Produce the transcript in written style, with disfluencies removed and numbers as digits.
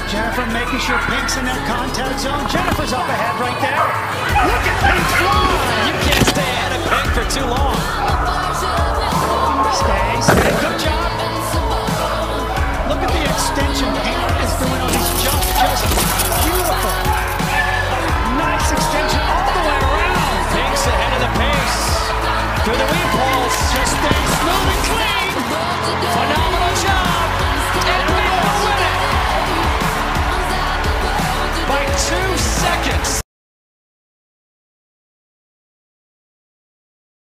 Jennifer making sure Pink's in that contact zone. Jennifer's up ahead right there.